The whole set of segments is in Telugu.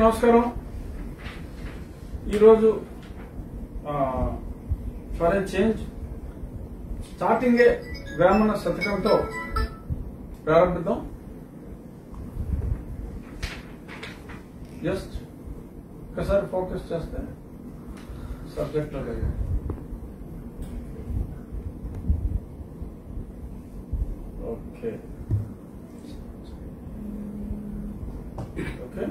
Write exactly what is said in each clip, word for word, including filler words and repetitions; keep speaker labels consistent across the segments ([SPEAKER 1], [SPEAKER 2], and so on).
[SPEAKER 1] నమస్కారం. ఈరోజు ఫర్ ఏ చేంజ్ స్టార్టింగే బ్రాహ్మణ శతకంతో ప్రారంభిద్దాం. జస్ట్ ఒకసారి ఫోకస్ చేస్తే సబ్జెక్ట్ లో ఓకే ఓకే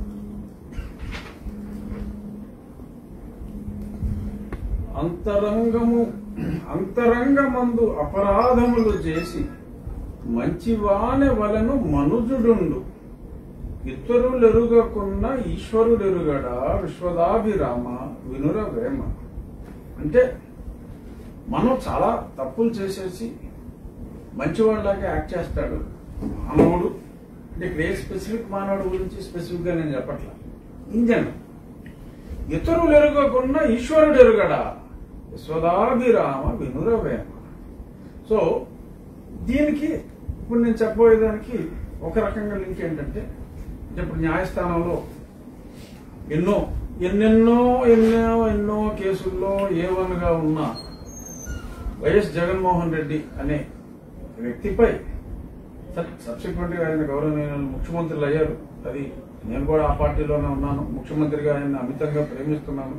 [SPEAKER 1] అంతరంగము అంతరంగమందు అపరాధములు చేసి మంచివాని వలను మనుజుడుండు ఇతరులెరుగకున్న ఈశ్వరుడెరుగడా విశ్వదాభిరామ వినురవేమ. అంటే మనం చాలా తప్పులు చేసేసి మంచివాడిలాగా యాక్ట్ చేస్తాడు మానవుడు. అంటే ఇక్కడ ఏ స్పెసిఫిక్ మానవుడు గురించి స్పెసిఫిక్ గా నేను చెప్పట్లా, ఇన్ జనరల్. ఇతరులు ఎరుగకున్న ఈశ్వరుడు ఎరుగడా విశ్వదాభిరామ వినురవేమ. సో దీనికి ఇప్పుడు నేను చెప్పబోయేదానికి ఒక రకంగా లింక్ ఏంటంటే, ఇప్పుడు న్యాయస్థానంలో ఎన్నో ఎన్నెన్నో ఎన్నో ఎన్నో కేసుల్లో ఏ వన్ గా ఉన్న వైఎస్ జగన్మోహన్ రెడ్డి అనే వ్యక్తిపై సబ్సిక్వెంట్ గా ఆయన గౌరవనీయులు ముఖ్యమంత్రులు అయ్యారు. అది నేను కూడా ఆ పార్టీలోనే ఉన్నాను, ముఖ్యమంత్రిగా ఆయన అమితంగా ప్రేమిస్తున్నాను.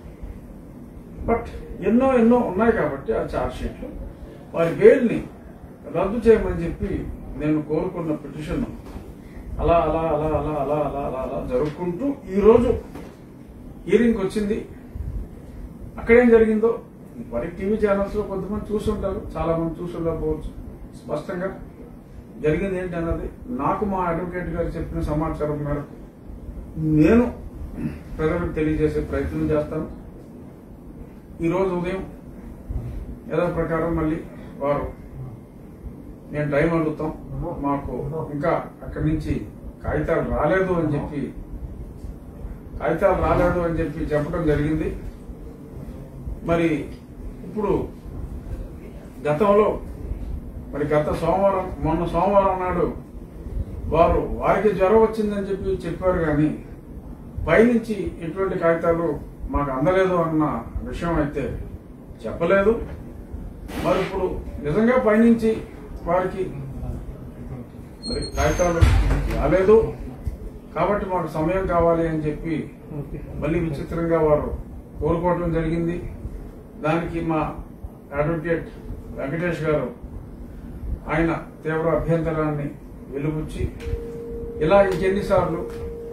[SPEAKER 1] బట్ ఎన్నో ఎన్నో ఉన్నాయి కాబట్టి ఆ ఛార్జ్ షీట్లు వారి బెయిల్ని రద్దు చేయమని చెప్పి నేను కోరుకున్న పిటిషన్ అలా అలా అలా అలా అలా అలా అలా అలా జరుపుకుంటూ ఈరోజు హియరింగ్ వచ్చింది. అక్కడేం జరిగిందో మరి టీవీ ఛానల్స్ లో కొంతమంది చూసుంటారు, చాలా మంది చూసుండకపోవచ్చు. స్పష్టంగా జరిగింది ఏంటి అన్నది నాకు మా అడ్వకేట్ గారు చెప్పిన సమాచారం మేరకు నేను ప్రజలకు తెలియజేసే ప్రయత్నం చేస్తాను. ఈరోజు ఉదయం ఏదో ప్రకారం మళ్ళీ వారు నేను టైం అడుగుతాం, మాకు ఇంకా అక్కడి నుంచి కాగితాలు రాలేదు అని చెప్పి కాగితాలు రాలేదు అని చెప్పి చెప్పడం జరిగింది. మరి ఇప్పుడు గతంలో మరి గత సోమవారం మొన్న సోమవారం నాడు వారు వారికి జ్వరం వచ్చిందని చెప్పి చెప్పారు, కానీ పైనుంచి ఎటువంటి కాగితాలు మాకు అందలేదు అన్న విషయం అయితే చెప్పలేదు. మరి ఇప్పుడు నిజంగా పైనుంచి వారికి మరి కాగితాలు రాలేదు కాబట్టి మాకు సమయం కావాలి అని చెప్పి మళ్ళీ విచిత్రంగా వారు కోరుకోవడం జరిగింది. దానికి మా అడ్వకేట్ వెంకటేష్ గారు ఆయన తీవ్ర అభ్యంతరాన్ని వెలుబుచ్చి ఇలా ఇంకెన్నిసార్లు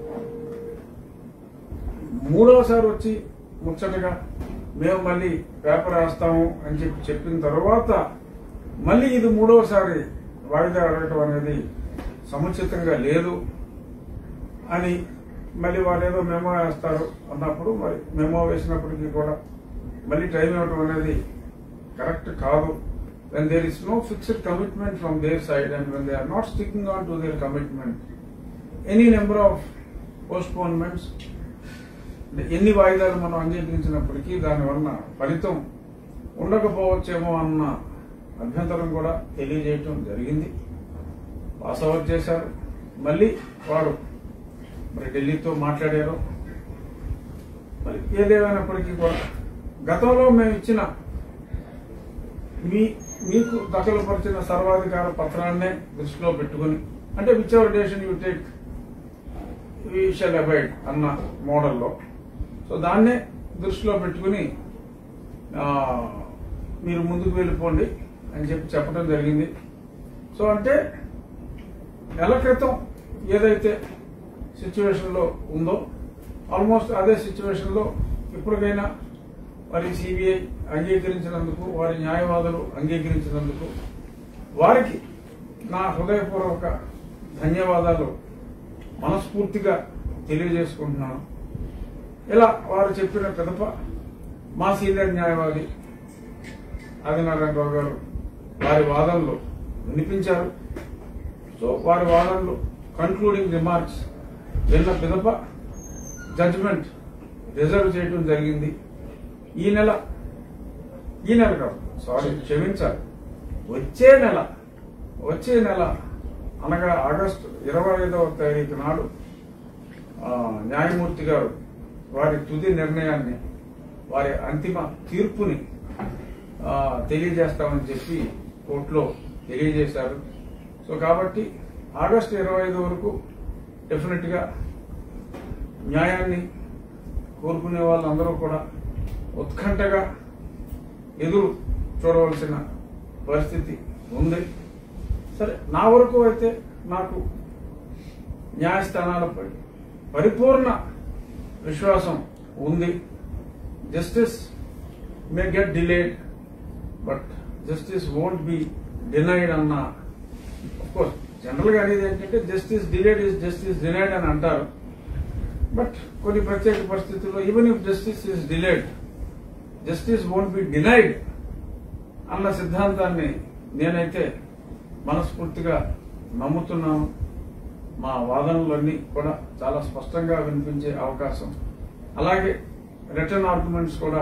[SPEAKER 1] మూడవసారి వచ్చి ముచ్చటగా మేము మళ్ళీ పేపర్ వేస్తాము అని చెప్పి చెప్పిన తర్వాత మళ్ళీ ఇది మూడవసారి వాయిదా అడగటం అనేది సముచితంగా లేదు అని మళ్ళీ వాళ్ళు ఏదో మెమో వేస్తారు అన్నప్పుడు మరి మెమో వేసినప్పటికీ కూడా మళ్ళీ టైం ఇవ్వడం అనేది కరెక్ట్ కాదు. When there is no fixed commitment from their side and when they are not sticking on to their commitment, any number of postponements, ఎన్ని వాయిదాలు మనం అంగీకరించినప్పటికీ దానివల్ల ఫలితం ఉండకపోవచ్చేమో అన్న అభ్యంతరం కూడా తెలియజేయటం జరిగింది. పాస్ అవుట్ చేశారు. మళ్ళీ వారు మరి ఢిల్లీతో మాట్లాడారు. మరి ఏదేమైనప్పటికీ కూడా గతంలో మేము ఇచ్చిన మీ మీకు దఖలుపరిచిన సర్వాధికార పత్రాన్నే దృష్టిలో పెట్టుకుని, అంటే which ever decision you take we shall abide అన్న మోడల్లో, సో దాన్నే దృష్టిలో పెట్టుకుని మీరు ముందుకు వెళ్ళిపోండి అని చెప్పి చెప్పడం జరిగింది. సో అంటే నెల క్రితం ఏదైతే సిచ్యువేషన్ లో ఉందో ఆల్మోస్ట్ అదే సిచ్యువేషన్ లో ఇప్పటికైనా వారి సిబిఐ అంగీకరించినందుకు, వారి న్యాయవాదులు అంగీకరించినందుకు వారికి నా హృదయపూర్వక ధన్యవాదాలు మనస్ఫూర్తిగా తెలియజేసుకుంటున్నాను. ఇలా వారు చెప్పిన పిదప మా సీనియర్ న్యాయవాది ఆదినారాయణరావు గారు వారి వాదనలు వినిపించారు. సో వారి వాదనలు కన్క్లూడింగ్ రిమార్క్స్ విన్న పిదప జడ్జిమెంట్ రిజర్వ్ చేయడం జరిగింది. ఈ నెల ఈ నెల కాదు సారీ క్షమించాలి వచ్చే నెల వచ్చే నెల అనగా ఆగస్టు ఇరవై ఐదవ తారీఖు నాడు న్యాయమూర్తి గారు వారి తుది నిర్ణయాన్ని, వారి అంతిమ తీర్పుని తెలియజేస్తామని చెప్పి కోర్టులో తెలియజేశారు. సో కాబట్టి ఆగస్టు ఇరవై ఐదు వరకు డెఫినెట్ గా న్యాయాన్ని కోరుకునే వాళ్ళందరూ కూడా ఉత్కంఠగా ఎదురు చూడవలసిన పరిస్థితి ఉంది. సరే, నా వరకు అయితే నాకు న్యాయస్థానాలపై పరిపూర్ణ విశ్వాసం ఉంది. Justice may get delayed but justice won't be denied అన్న. అఫ్కోర్స్ జనరల్ గా అనేది ఏంటంటే justice delayed is justice denied అని అంటారు. బట్ కొన్ని ప్రత్యేక పరిస్థితుల్లో even if justice is delayed, justice won't be denied అన్న సిద్ధాంతాన్ని నేనైతే మనస్ఫూర్తిగా నమ్ముతున్నాను. మా వాదనలన్నీ కూడా చాలా స్పష్టంగా వినిపించే అవకాశం, అలాగే రిటర్న్ ఆర్గ్యుమెంట్స్ కూడా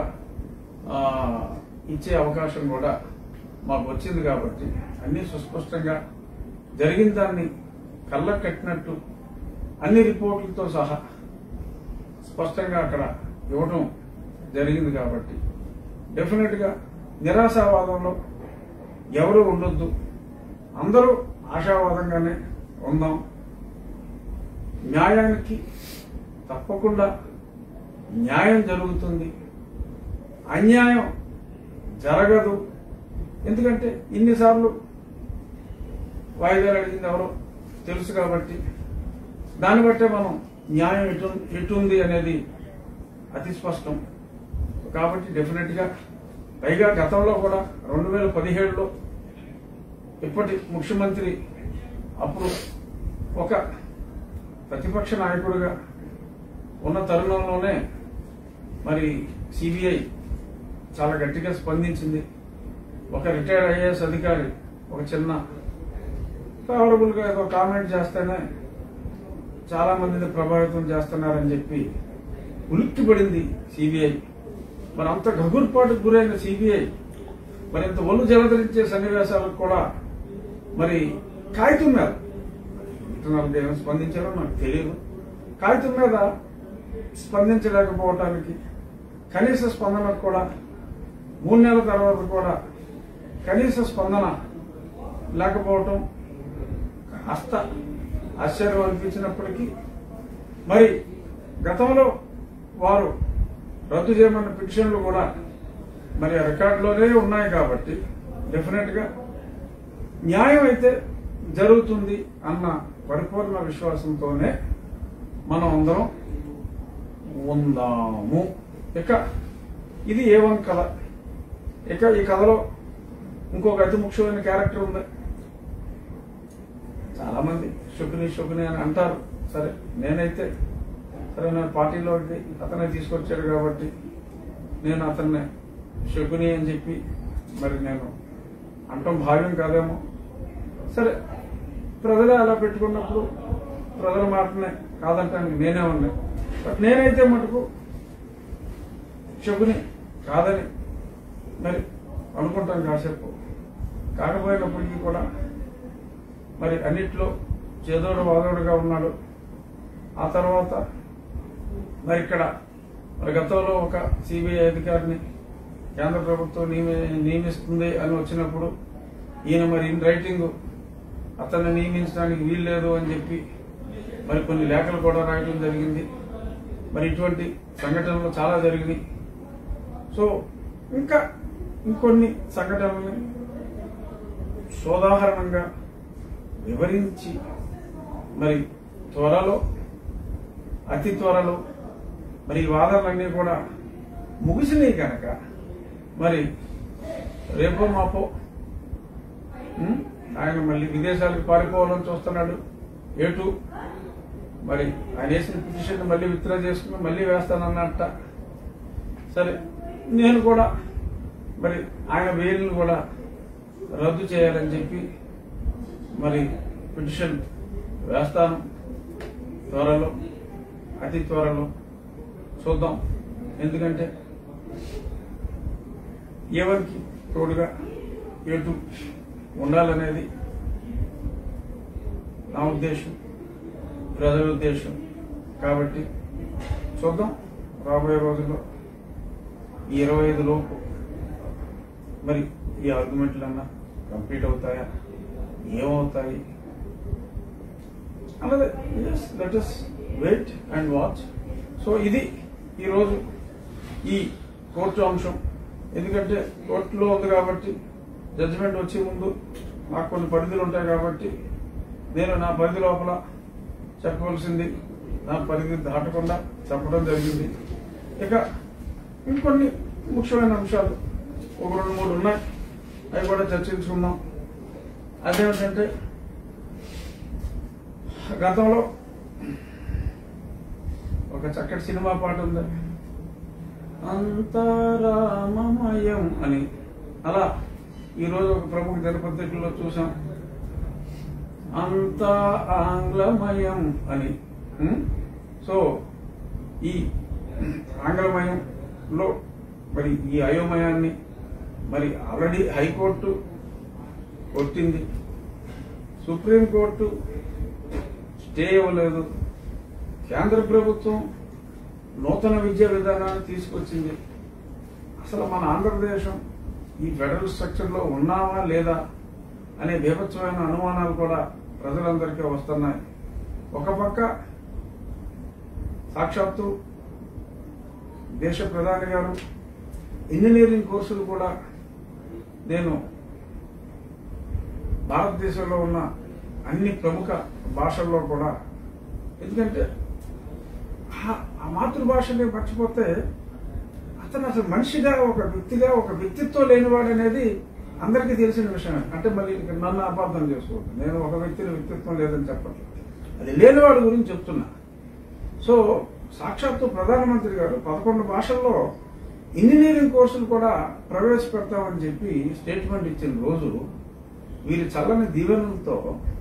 [SPEAKER 1] ఇచ్చే అవకాశం కూడా మాకు వచ్చింది. కాబట్టి అన్ని సుస్పష్టంగా జరిగిన దాన్ని కళ్ళ కట్టినట్టు అన్ని రిపోర్టులతో సహా స్పష్టంగా అక్కడ ఇవ్వడం జరిగింది. కాబట్టి డెఫినెట్ గా నిరాశావాదంలో ఎవరు ఉండొద్దు, అందరూ ఆశావాదంగానే ఉందాం. న్యాయానికి తప్పకుండా న్యాయం జరుగుతుంది, అన్యాయం జరగదు. ఎందుకంటే ఇన్నిసార్లు వాయిదాలు అడిగింది ఎవరో తెలుసు. కాబట్టి దాన్ని బట్టే మనం న్యాయం ఎటు ఎటుంది అనేది అతి స్పష్టం. కాబట్టి డెఫినెట్ గా పైగా గతంలో కూడా రెండు వేల పదిహేడులో ఇప్పటి ముఖ్యమంత్రి అప్పుడు ఒక ప్రతిపక్ష నాయకుడిగా ఉన్న తరుణంలోనే మరి సిబిఐ చాలా గట్టిగా స్పందించింది. ఒక రిటైర్డ్ ఐఏఎస్ అధికారి ఒక చిన్న ఫేవరబుల్ గా ఏదో కామెంట్ చేస్తేనే చాలా మందిని ప్రభావితం చేస్తున్నారని చెప్పి ఉలిక్కిపడింది సిబిఐ. మరి అంత గగుర్పాటుకు గురైన సిబిఐ మరింత ఒళ్ళు జలధరించే సన్నివేశాలకు కూడా మరి కాగితం మీద ఇంటర్నల్గా ఏమైనా స్పందించారో నాకు తెలియదు. కాగితం మీద స్పందించలేకపోవటానికి, కనీస స్పందనకు కూడా మూడు నెలల తర్వాత కూడా కనీస స్పందన లేకపోవటం కాస్త ఆశ్చర్యం అనిపించినప్పటికీ, మరి గతంలో వారు రద్దు చేయమన్న పిటిషన్లు కూడా మరి రికార్డులోనే ఉన్నాయి. కాబట్టి డెఫినెట్ గా న్యాయం అయితే జరుగుతుంది అన్న పరిపూర్ణ విశ్వాసంతోనే మనం అందరం ఉందాము. ఇక ఇది ఏ వన్ కథ. ఇక ఈ కథలో ఇంకొక అతి ముఖ్యమైన క్యారెక్టర్ ఉంది. చాలా మంది శకుని శకుని అని అంటారు. సరే, నేనైతే సరే నా పార్టీలోకి అతనే తీసుకొచ్చాడు కాబట్టి నేను అతన్ని శకుని అని చెప్పి మరి నేను అంటాం భావ్యం కాదేమో. సరే, ప్రజలే అలా పెట్టుకున్నప్పుడు ప్రజల మాటనే కాదంటానికి నేనే ఉన్నా. బట్ నేనైతే మటుకు శకుని కాదని మరి అనుకుంటాను కాసేపు. కాకపోయినప్పటికీ కూడా మరి అన్నిట్లో చేదోడు వాదోడుగా ఉన్నాడు. ఆ తర్వాత మరి ఇక్కడ మరి గతంలో ఒక సిబిఐ అధికారిని కేంద్ర ప్రభుత్వం నియమిస్తుంది అని వచ్చినప్పుడు ఈయన మరి ఇన్ రైటింగ్ అతన్ని నియమించడానికి వీల్లేదు అని చెప్పి మరి కొన్ని లేఖలు కూడా రాయడం జరిగింది. మరి ఇటువంటి సంఘటనలు చాలా జరిగినాయి. సో ఇంకా ఇంకొన్ని సంఘటనల్ని సోదాహరణంగా వివరించి మరి త్వరలో అతి త్వరలో మరి ఈ వాదనలన్నీ కూడా ముగిసినాయి కనుక మరి రేపో మాపో ఆయన మళ్ళీ విదేశాలకు పారిపోవాలని చూస్తున్నాడు. ఏటు మరి ఆయన వేసిన పిటిషన్ మళ్ళీ విత్డ్రా చేసుకుని మళ్ళీ వేస్తానన్నట్ట. సరే, నేను కూడా మరి ఆయన వేలును కూడా రద్దు చేయాలని చెప్పి మరి పిటిషన్ వేస్తాను త్వరలో, అతి త్వరలో. చూద్దాం. ఎందుకంటే ఎవరికి తోడుగా ఎటు ఉండాలనేది నా ఉద్దేశం, ప్రజల ఉద్దేశం. కాబట్టి చూద్దాం రాబోయే రోజుల్లో ఈ ఇరవై ఐదు లోపు మరి ఈ ఆర్గ్యుమెంట్లన్నా కంప్లీట్ అవుతాయా, ఏమవుతాయి అన్నది let us wait and watch. So ఇది ఈరోజు ఈ కోర్టు అంశం. ఎందుకంటే కోర్టులో ఉంది కాబట్టి జడ్జిమెంట్ వచ్చే ముందు నాకు కొన్ని పరిధులు ఉంటాయి కాబట్టి నేను నా పరిధి లోపల చెప్పవలసింది నా పరిధి దాటకుండా చెప్పడం జరిగింది. ఇక ఇంకొన్ని ముఖ్యమైన అంశాలు ఒక రెండు మూడు ఉన్నాయి, అవి కూడా చర్చించుకుందాం. అదేమిటంటే గతంలో ఒక చక్కటి సినిమా పాట ఉంది, అంతరామమయం అని. అలా ఈరోజు ఒక ప్రముఖ దినపత్రికల్లో చూసాం, అంతా ఆంగ్లమయం అని. సో ఈ ఆంగ్లమయంలో మరి ఈ అయోమయాన్ని మరి ఆల్రెడీ హైకోర్టు కొట్టింది, సుప్రీంకోర్టు స్టే ఇవ్వలేదు, కేంద్ర ప్రభుత్వం నూతన విద్యా విధానాన్ని తీసుకొచ్చింది. అసలు మన ఆంధ్రదేశం ఈ ఫెడరల్ స్ట్రక్చర్ లో ఉన్నామా లేదా అనే బీభత్సమైన అనుమానాలు కూడా ప్రజలందరికీ వస్తున్నాయి. ఒక పక్క సాక్షాత్తు దేశ ప్రధాని గారు ఇంజనీరింగ్ కోర్సులు కూడా నేను భారతదేశంలో ఉన్న అన్ని ప్రముఖ భాషల్లో కూడా, ఎందుకంటే ఆ మాతృభాషని మర్చిపోతే అతను అసలు మనిషిగా ఒక వ్యక్తిగా ఒక వ్యక్తిత్వం లేనివాడు అనేది అందరికీ తెలిసిన విషయమే. అంటే మళ్ళీ నన్ను అపార్థం చేసుకోవద్దు, నేను ఒక వ్యక్తిని వ్యక్తిత్వం లేదని చెప్పట్లేదు, అది లేనివాడి గురించి చెప్తున్నా. సో సాక్షాత్తు ప్రధానమంత్రి గారు పదకొండు భాషల్లో ఇంజనీరింగ్ కోర్సులు కూడా ప్రవేశపెడతామని చెప్పి స్టేట్మెంట్ ఇచ్చిన రోజు వీరి చల్లని దీవెనలతో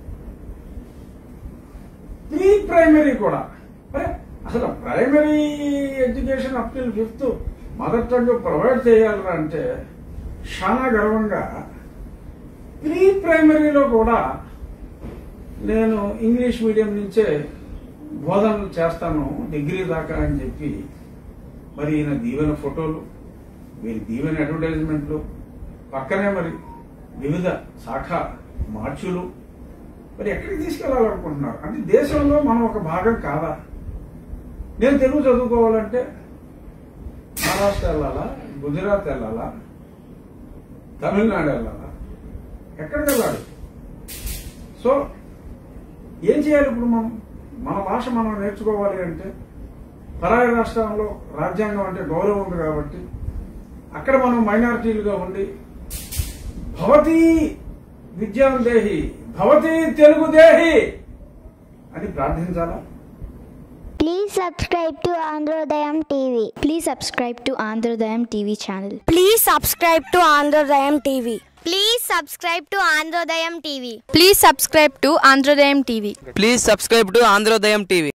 [SPEAKER 1] ప్రీ ప్రైమరీ కూడా, అరే అసలు primary education up till fifth mother tongue provide చేయాలరా అంటే చాలా గర్వంగా ప్రీ ప్రైమరీలో కూడా నేను ఇంగ్లీష్ మీడియం నుంచే బోధనలు చేస్తాను డిగ్రీ దాకా అని చెప్పి మరి ఈయన దీవెన ఫోటోలు, వీరి దీవెన అడ్వర్టైజ్మెంట్లు, పక్కనే మరి వివిధ శాఖ మార్చులు మరి ఎక్కడికి తీసుకెళ్లాలనుకుంటున్నారు? అంటే దేశంలో మనం ఒక భాగం కాదా? నేను తెలుగు చదువుకోవాలంటే మహారాష్ట్ర వెళ్ళాలా, గుజరాత్ వెళ్ళాలా, తమిళనాడు వెళ్ళాలా, ఎక్కడికి వెళ్ళాలి? సో ఏం చేయాలి ఇప్పుడు? మనం మన భాష మనం నేర్చుకోవాలి అంటే పరాయి రాష్ట్రంలో రాజ్యాంగం అంటే గౌరవం ఉంది కాబట్టి అక్కడ మనం మైనారిటీలుగా ఉండి భవతి విద్యాందేహి భవతి తెలుగుదేహి అని ప్రార్థించాలా?
[SPEAKER 2] Please subscribe to Androdayam T V.
[SPEAKER 3] Please subscribe to Androdayam T V channel.
[SPEAKER 4] Please subscribe to Androdayam T V.
[SPEAKER 2] Please subscribe to Androdayam T V.
[SPEAKER 3] Please subscribe to Androdayam T V.
[SPEAKER 5] Please subscribe to Androdayam T V.